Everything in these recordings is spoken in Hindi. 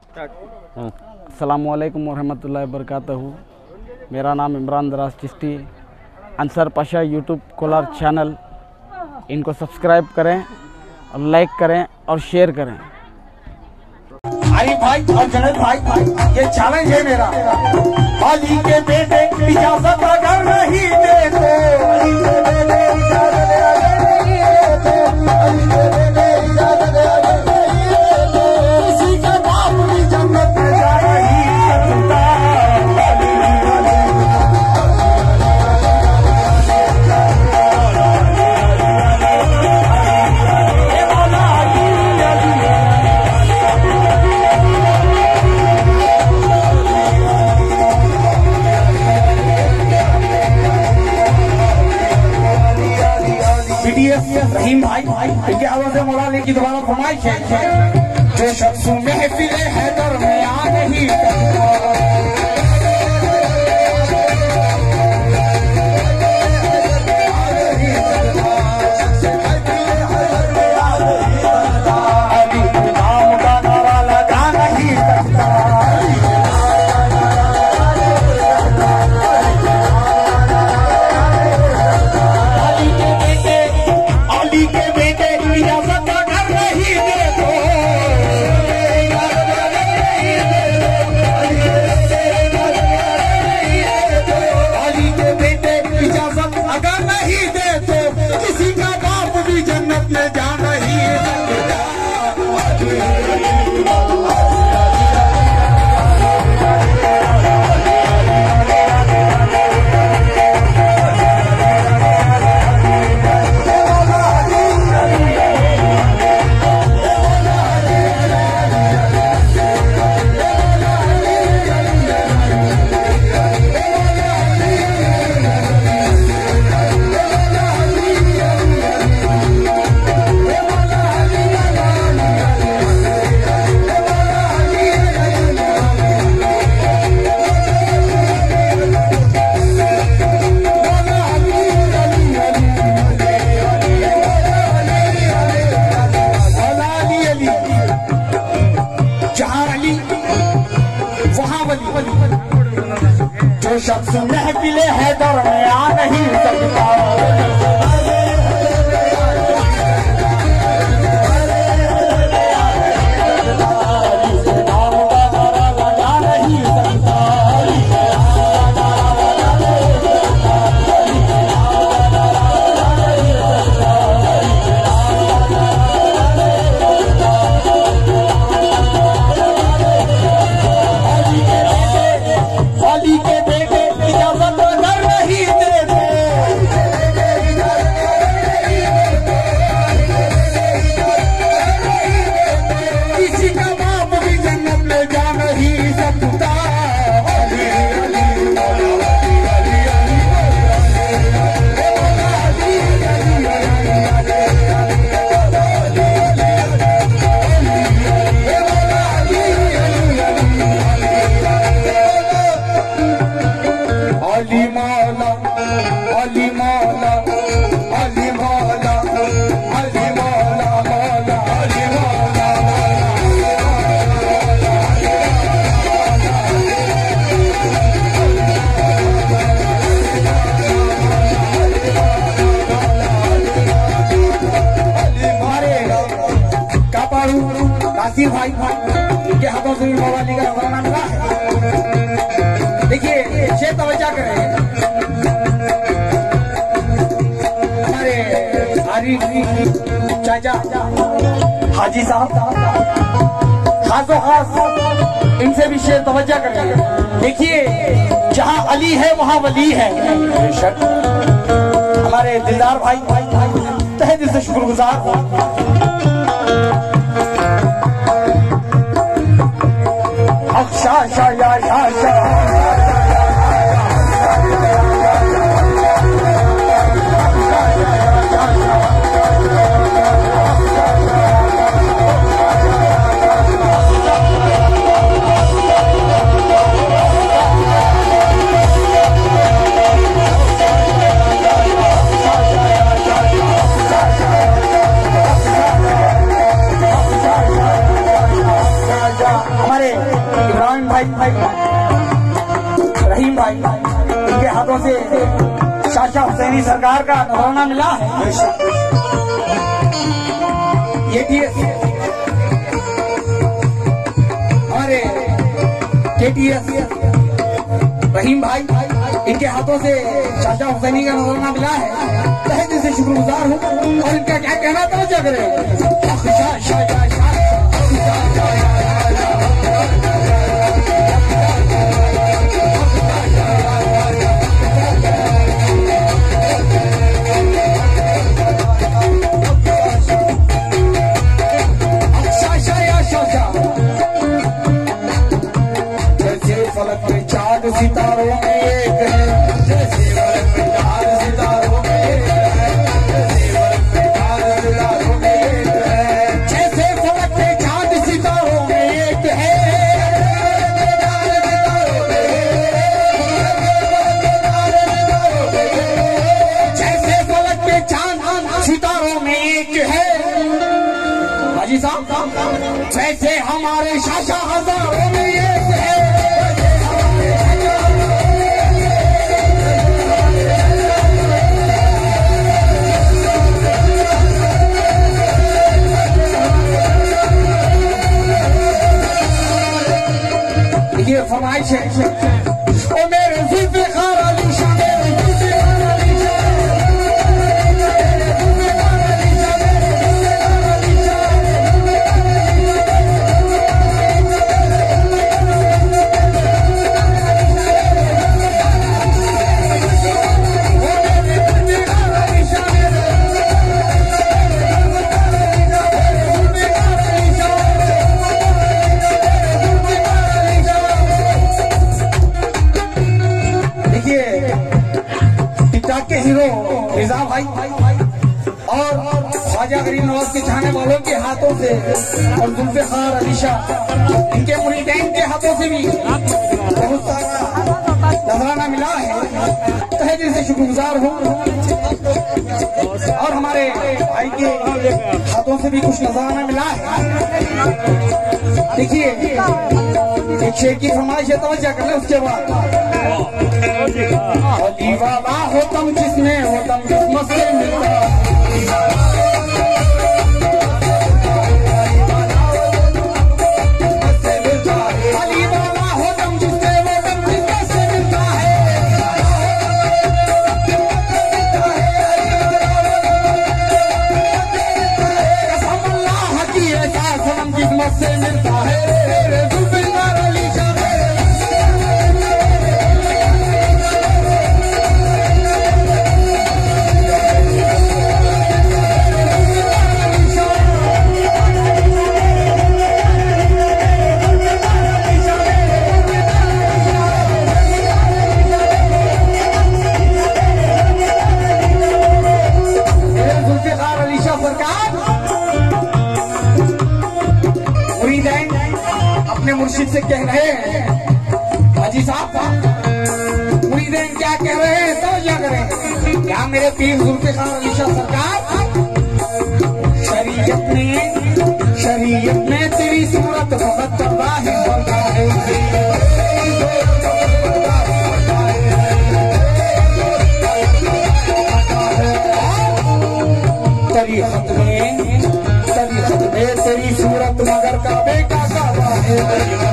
अस्सलामुअलैकुम वरहमतुल्लाहि वबरकातुहू। मेरा नाम इमरान दराज चिश्ती, अंसर पाशा यूट्यूब कोलार चैनल, इनको सब्सक्राइब करें और लाइक करें और शेयर करें। अरे भाई और जनरल भाई, ये चैलेंज है मेरा। अली के बेटे इजाजत अगर नहीं देते, किसी का बाप भी जन्नत में जा नहीं सकता। रहीम भाई इनके आवाज से मौलाना की दोबारा फरमाइश है। जो शख्स महफिल हैदर में आ नहीं जो शख्स महफिल हैदर में आ नहीं सकता। भाई के हाथों से मवाली का नजराना मिला है। देखिए शेर तवज्जो करें, हमारे आरिफ चाचा हाजी साहब खासो खास इनसे भी शेर तवज्जो करें। देखिए जहाँ अली है वहाँ वली है। बेशक हमारे दिलदार भाई तहे दिल से शुक्रगुजार। शाशा या शाशा हाथों से शाह हुसैनी सरकार का नजराना मिला है। ये हमारे KTS रहीम भाई, इनके हाथों से शाह हुसैनी का नजराना मिला है। तहे दिल से शुक्रगुजार हूँ। और इनका क्या कहना था, क्या करें। फलक में चांद सितारों में एक है, जैसे फलक में चांद सितारों में एक है, जैसे फलक में चांद सितारों में एक है, जैसे फलक में चांद सितारों में एक है। हाजी साहब, वैसे हमारे शाह हजारों में एक है। ये फरमाइश है, ओ मेरे ज़ुल्फ़िकार अली शाह, मेरे ज़ुल्फ़िकार अली शाह, मेरे ज़ुल्फ़िकार अली शाह, मेरे के हीरो रिजा भाई और ख्वाजा गरीब नवाज के चाहने वालों के हाथों से और ज़ुल्फ़िकार अली शाह इनके मुरीदैन के हाथों से भी बहुत सारा नजराना मिला है। तहे दिल से शुक्रगुजार हूँ। और हमारे भाई के हाथों से भी कुछ नजराना मिला है। देखिए, एक शेर की फरमाइश है, तवज्जो कर ले। उसके बाद दीवाना हो तुम जिसमें हो तुम किस्मत से मिलता, दीवाना हो तुम जिसमें हो तुम किस्मत से मिलता है। कसम अल्लाह की एहसास हम किस्मत से मिलता है। अपने मुर्शिद से कह रहे हैं, हाजी साहब मुरीदैन क्या कह रहे हैं, तो क्या करें। क्या मेरे पीर ज़ुल्फ़िकार अली शाह सरकार, शरीयत में तेरी सूरत बहुत तबाही होता है। तरीक़त में तेरी सूरत मगर काबे का काबा है।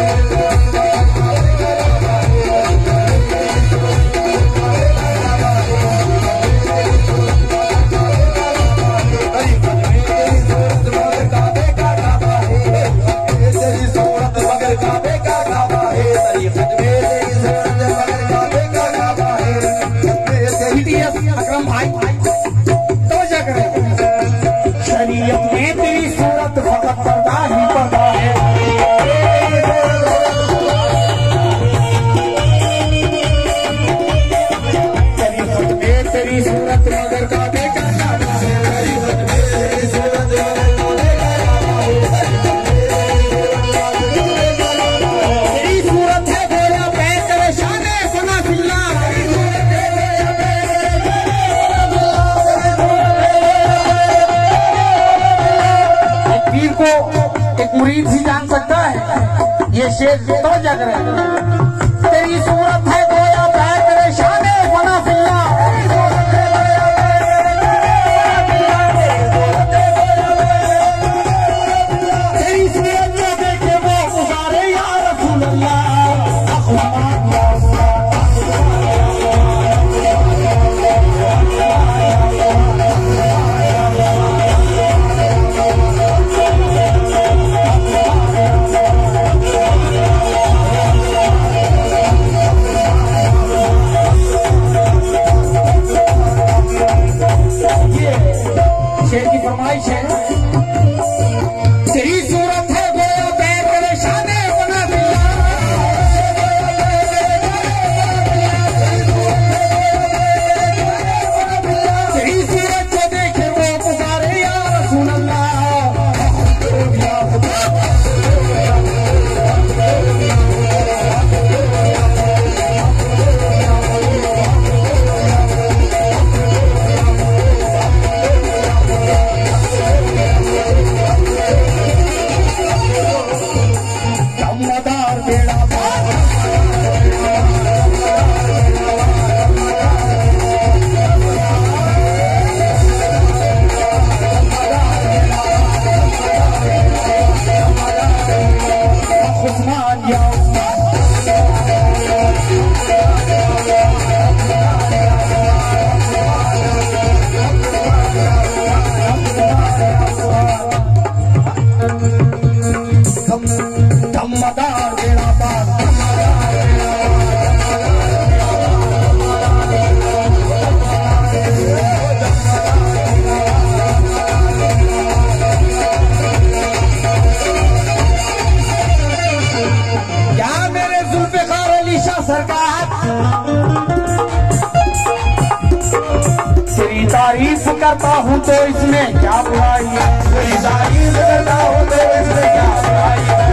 अकरम भाई, तो क्या करें। शरीयत में तेरी सूरत फकत पर्दा ही पर्दा है। शरीयत में तेरी सूरत मगर काबे का काबा है। तेरी सूरत है गोया पैकर शाने सना फिल्ला। को एक मुरीद ही जान सकता है। ये शेर तो जग रहे, तेरी सूरत है गोया पैकर शान करता हूँ तो इसमें क्या बुराई है, तेरी तारीफ करता हूँ तो इसमें क्या बुराई है।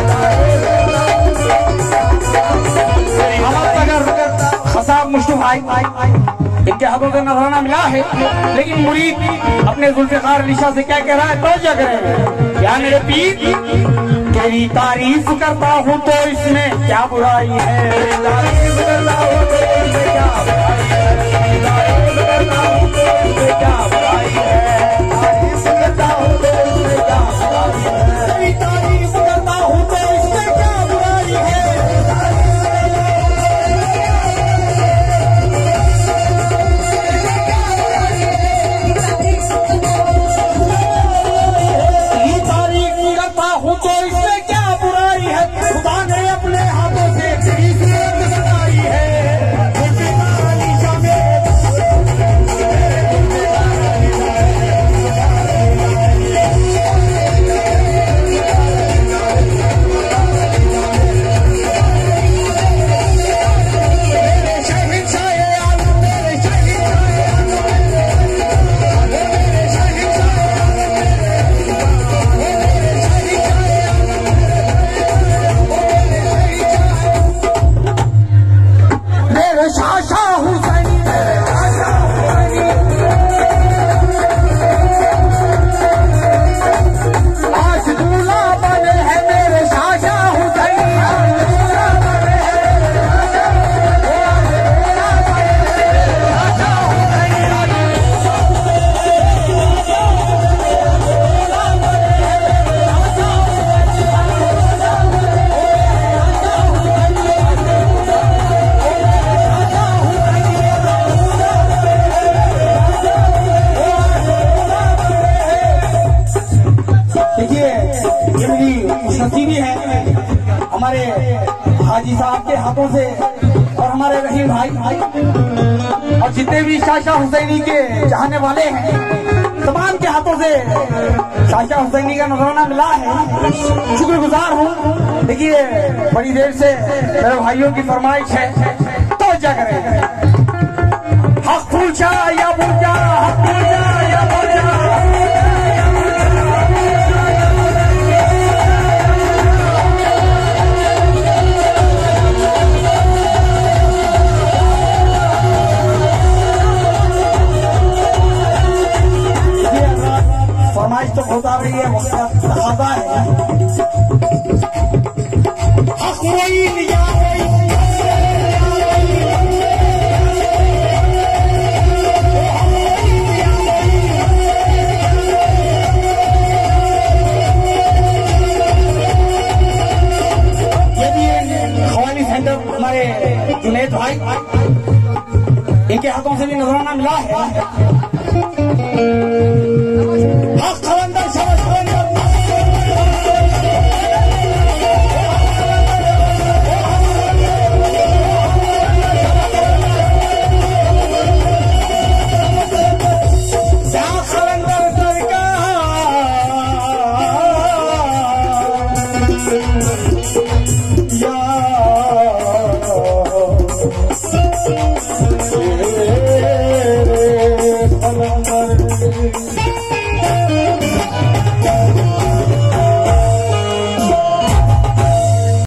खसाब मुश्तु भाई इनके हाथों से नजराना मिला है, लेकिन मुरीद अपने जुल्फ़िकार अली शाह से क्या कह रहा है, तवज्जो करें। क्या मेरे पीर, तेरी तारीफ करता हूँ तो इसमें क्या बुराई है, तेरी तारीफ करता हूँ तो इसमें क्या बुराई है, तेरी तारीफ करता हूँ तो इसमें क्या बुराई है, तारीफ करता हूँ तो इसमें क्या बुराई है, तेरी तारीफ करता हूँ तो इसमें क्या बुराई है। हमारे हाजी साहब के हाथों से और हमारे रहीम भाई और जितने भी शाह हुसैनी के चाहने वाले हैं तमाम के हाथों से शाह हुसैनी का नजराना मिला है। शुक्रगुजार हूँ। देखिए बड़ी देर से मेरे भाइयों की फरमाइश है, तो क्या करें, हक पूछा या पूछा, हक पूछा या पूछा। फरमाइश तो बहुत आ रही है, तकाज़ा है। खवानी सेंटर हमारे जुनैद भाई, इनके हाथों से भी नजराना मिला है।